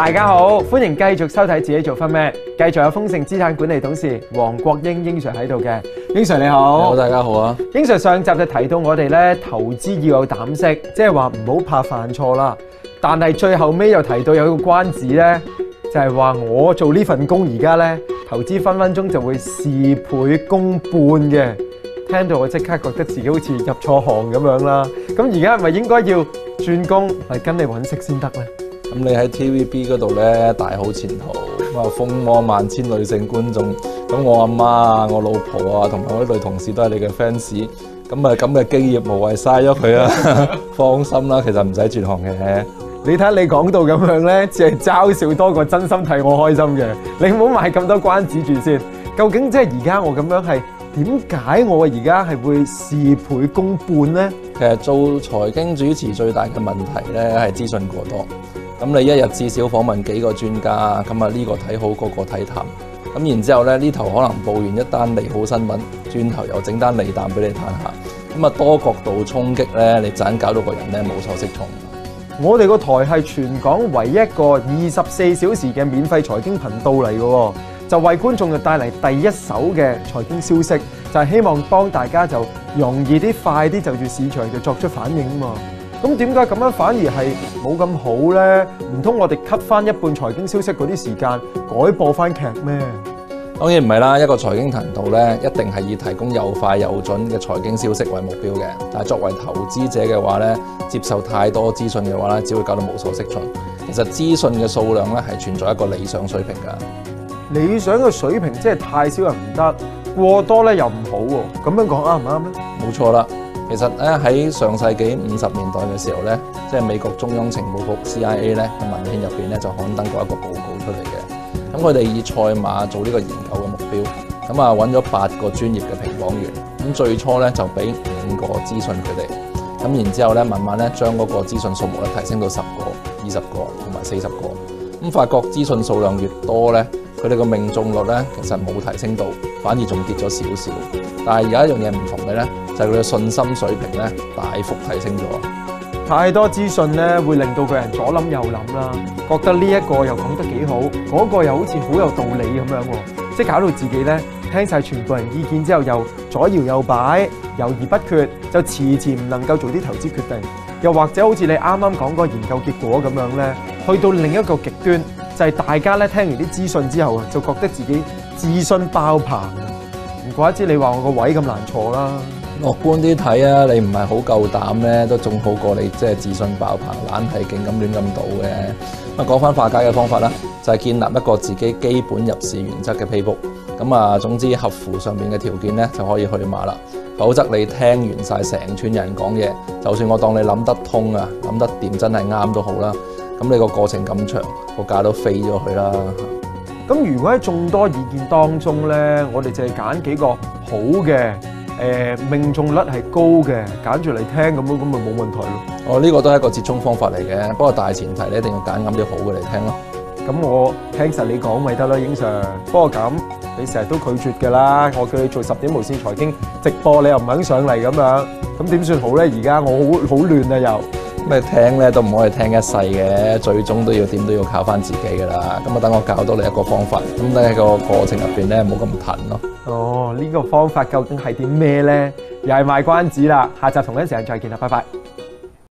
大家好，歡迎繼續收睇自己做分咩，繼續有豐盛資產管理董事黃國英英 Sir 喺度嘅。英 Sir 你好， 你好，大家好啊。 英 Sir 上集就提到我哋咧投資要有膽識，即係話唔好怕犯錯啦。但係最後尾又提到有個關子咧，就係話我做呢份工而家咧投資分分鐘就會事倍功半嘅。聽到我即刻覺得自己好似入錯行咁樣啦。咁而家係咪應該要轉工嚟跟你揾食先得咧？ 咁你喺 TVB 嗰度咧大好前途，咁風魔萬千女性觀眾，咁我阿媽啊、我老婆啊同埋我啲女同事都係你嘅 fans，咁嘅經驗無謂嘥咗佢啊！放心啦，其實唔使轉行嘅。 你睇你講到咁樣咧，只係嘲笑多過真心替我開心嘅。你唔好賣咁多關子住先。究竟即係而家我咁樣係點解我而家係會事倍功半咧？ 其實做財經主持最大嘅問題咧係資訊過多。咁你一日至少訪問幾個專家，咁啊呢個睇好，嗰個睇淡，咁然之後咧呢頭可能報完一單利好新聞，轉頭又整單利淡俾你嘆下，咁啊多角度衝擊咧，你盞搞到個人咧無所適從。 我哋個台係全港唯一一個24小時嘅免費財經頻道嚟嘅，就為觀眾就帶嚟第一手嘅財經消息，就係希望幫大家就容易啲、快啲就住市場就作出反應啊嘛。咁點解咁樣反而係冇咁好咧？唔通我哋 cut 翻一半財經消息嗰啲時間，改播翻劇咩？ 當然唔係啦，一個財經頻道咧，一定係以提供又快又準嘅財經消息為目標嘅。但係作為投資者嘅話咧，接受太多資訊嘅話咧，只會搞到無所適從。其實資訊嘅數量咧係存在一個理想水平㗎。 理想嘅水平即係太少人唔得，過多咧又唔好喎。咁樣講啱唔啱咧？ 冇錯啦。其實咧喺上世紀50年代嘅時候咧，即係美國中央情報局 CIA 咧嘅文獻入邊咧就刊登過一個報告出嚟嘅。咁佢哋以賽馬做呢個研究嘅目標，咁啊揾咗8個專業嘅評磅員。咁最初咧就俾5個資訊佢哋，咁然之後咧慢慢咧將嗰個資訊數目咧提升到10個、20個同埋40個。咁發覺資訊數量越多咧，佢哋個命中率咧其實冇提升到，反而仲跌咗少少。但係有一樣嘢唔同嘅咧，就係佢嘅信心水平咧大幅提升咗。 太多資訊咧會令到個人左諗右諗啦，覺得呢一個又講得幾好，嗰個又好似好有道理咁樣喎，即係搞到自己咧聽晒全部人意見之後又左搖右擺，猶豫不決，就遲遲唔能夠做啲投資決定。又或者好似你啱啱講個研究結果咁樣咧，去到另一個極端，就係大家咧聽完啲資訊之後啊，就覺得自己資訊爆棚啊！唔怪得知你話我個位咁難坐啦。 樂觀啲睇啊，你唔係好夠膽咧，都仲好過你即係自信爆棚，懶係勁咁亂咁賭嘅。咁啊講翻化解嘅方法啦，就係建立一個自己基本入市原則嘅 playbook。咁啊，總之合乎上面嘅條件咧，就可以去馬啦。否則你聽完晒成串人講嘢，就算我當你諗得通啊，諗得掂真係啱都好啦。咁你個過程咁長，個價都飛咗去啦。 咁如果喺眾多意見當中咧，我哋就係揀幾個好嘅。命中率係高嘅，揀住嚟聽咁咪冇問題咯。 哦，呢個都係一個折中方法嚟嘅，不過大前提你一定要揀啱啲好嘅嚟聽咯。 咁我聽實你講咪得咯，英 Sir。不過咁你成日都拒絕㗎啦，我叫你做10點無線財經直播，你又唔肯上嚟咁樣，咁點算好咧？而家我好亂啊又。 咩聽咧都唔可以聽一世嘅，最終都要點都要靠翻自己㗎啦。咁啊，等我教到你一個方法，咁你喺個過程入邊咧冇咁騰咯。 哦，呢個方法究竟係點咩咧？又係賣關子啦，下集同一時間再見啦，拜拜。